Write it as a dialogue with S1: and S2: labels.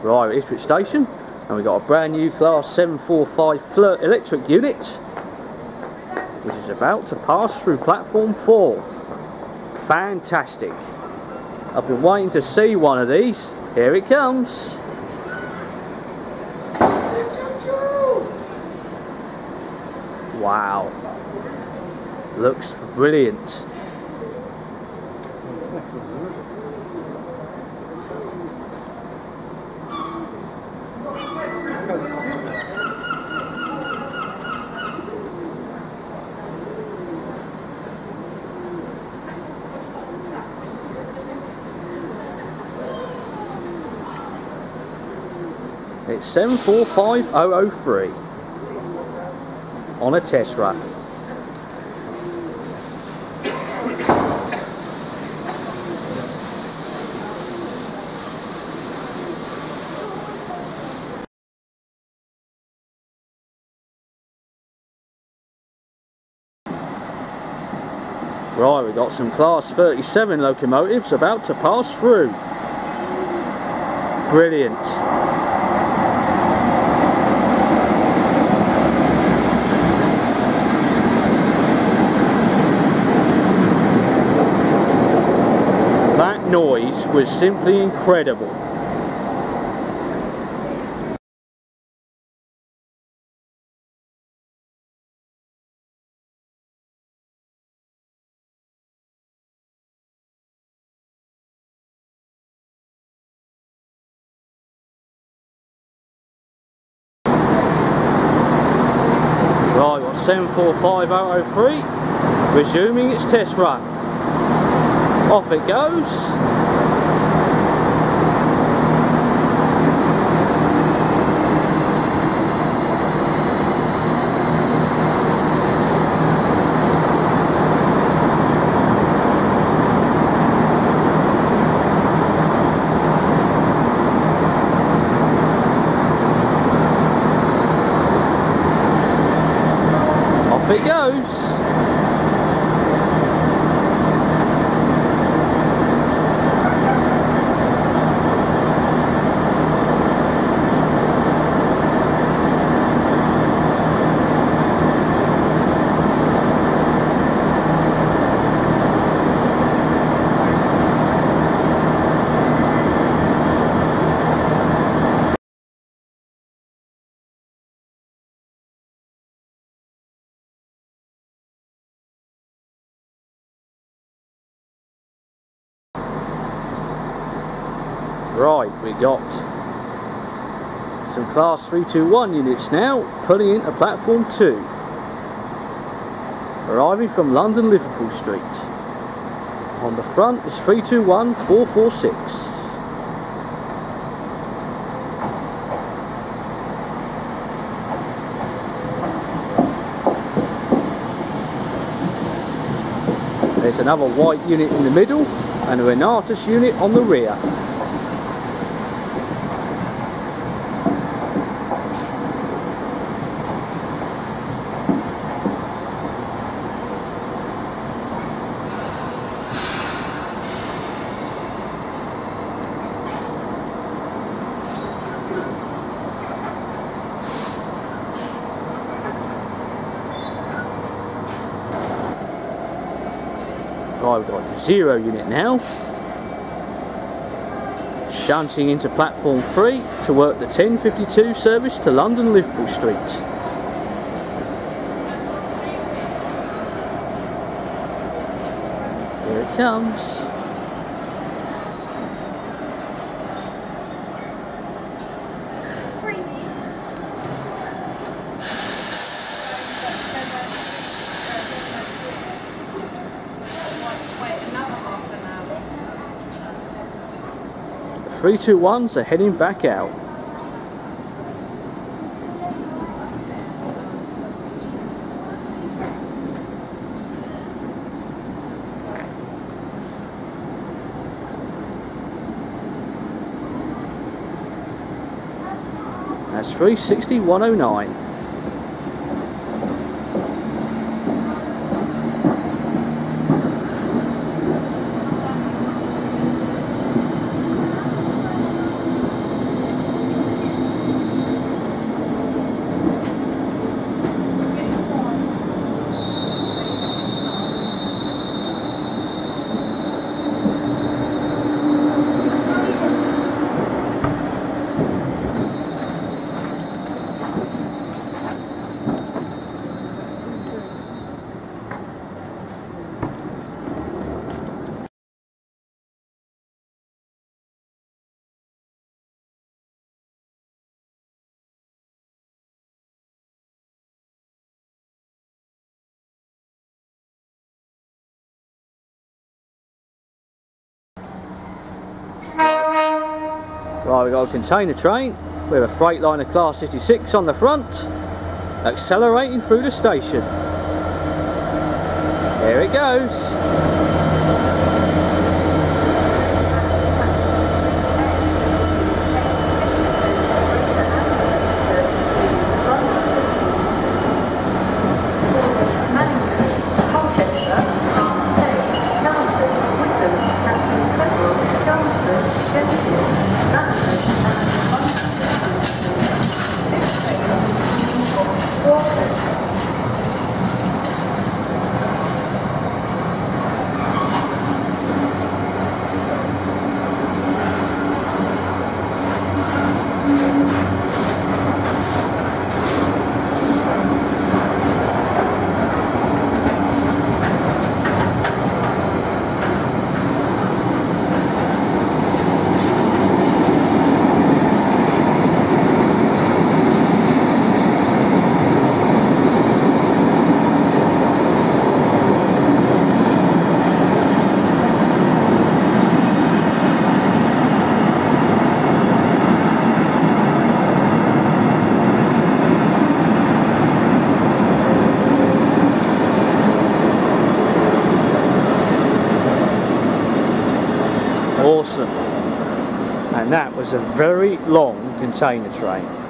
S1: Right, at Ipswich Station, and we've got a brand new Class 745 FLIRT electric unit, which is about to pass through platform 4. Fantastic. I've been waiting to see one of these. Here it comes. Wow. Looks brilliant. It's 745003 on a test run. Right, we've got some Class 37 locomotives about to pass through. Brilliant. That noise was simply incredible. Right, got 745003 resuming its test run. Off it goes. Off it goes. Right, we got some Class 321 units now pulling into platform 2, arriving from London Liverpool Street. On the front is 321446. There's another white unit in the middle and a Renatus unit on the rear. Right, we've got the 0 unit now, shunting into platform 3 to work the 10:52 service to London Liverpool Street. Here it comes. The 321s are heading back out. That's 360-109. Right, we've got a container train with a Freightliner Class 66 on the front, accelerating through the station. Here it goes. Awesome. And that was a very long container train.